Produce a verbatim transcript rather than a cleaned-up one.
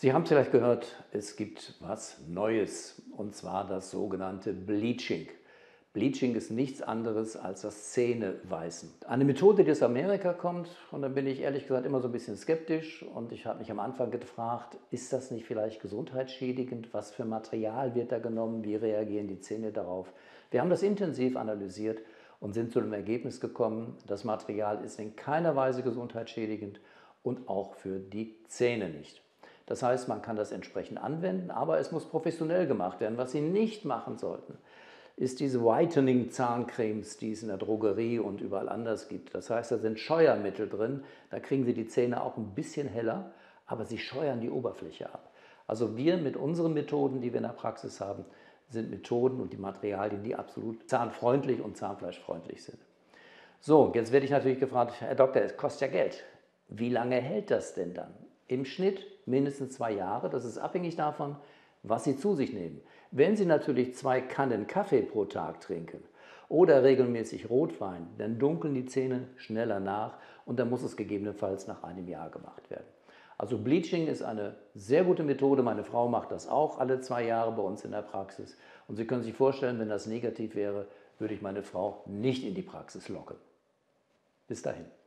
Sie haben es vielleicht gehört, es gibt was Neues, und zwar das sogenannte Bleaching. Bleaching ist nichts anderes als das Zähneweißen. Eine Methode, die aus Amerika kommt, und da bin ich ehrlich gesagt immer so ein bisschen skeptisch, und ich habe mich am Anfang gefragt, ist das nicht vielleicht gesundheitsschädigend? Was für Material wird da genommen? Wie reagieren die Zähne darauf? Wir haben das intensiv analysiert und sind zu dem Ergebnis gekommen, das Material ist in keiner Weise gesundheitsschädigend und auch für die Zähne nicht. Das heißt, man kann das entsprechend anwenden, aber es muss professionell gemacht werden. Was Sie nicht machen sollten, ist diese Whitening-Zahncremes, die es in der Drogerie und überall anders gibt. Das heißt, da sind Scheuermittel drin, da kriegen Sie die Zähne auch ein bisschen heller, aber sie scheuern die Oberfläche ab. Also wir mit unseren Methoden, die wir in der Praxis haben, sind Methoden und die Materialien, die absolut zahnfreundlich und zahnfleischfreundlich sind. So, jetzt werde ich natürlich gefragt, Herr Doktor, es kostet ja Geld. Wie lange hält das denn dann? Im Schnitt mindestens zwei Jahre. Das ist abhängig davon, was Sie zu sich nehmen. Wenn Sie natürlich zwei Kannen Kaffee pro Tag trinken oder regelmäßig Rotwein, dann dunkeln die Zähne schneller nach und dann muss es gegebenenfalls nach einem Jahr gemacht werden. Also Bleaching ist eine sehr gute Methode. Meine Frau macht das auch alle zwei Jahre bei uns in der Praxis. Und Sie können sich vorstellen, wenn das negativ wäre, würde ich meine Frau nicht in die Praxis locken. Bis dahin.